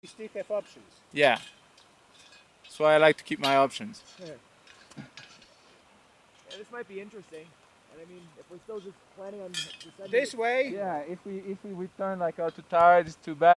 You still have options. Yeah. That's why I like to keep my options. Yeah, this might be interesting. And I mean, if we're still just planning on descending This way? Yeah, if we return like out to Tara, it's too bad.